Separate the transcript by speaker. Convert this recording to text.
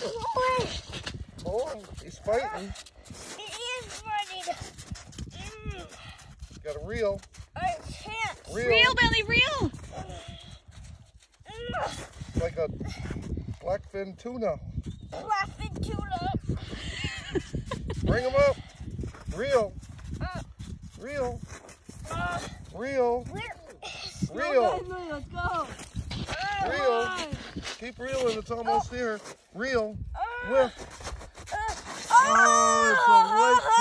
Speaker 1: Oh, he's fighting.
Speaker 2: He is fighting.
Speaker 1: Got a reel.
Speaker 2: I can't.
Speaker 3: Reel, Belly, reel.
Speaker 1: Like a blackfin tuna.
Speaker 2: Blackfin tuna.
Speaker 1: Bring him up. Reel. Reel. Reel. Reel.
Speaker 3: Let's go.
Speaker 1: Reel. Keep reeling. It's almost here. Reel. Whiff. Oh, it's a right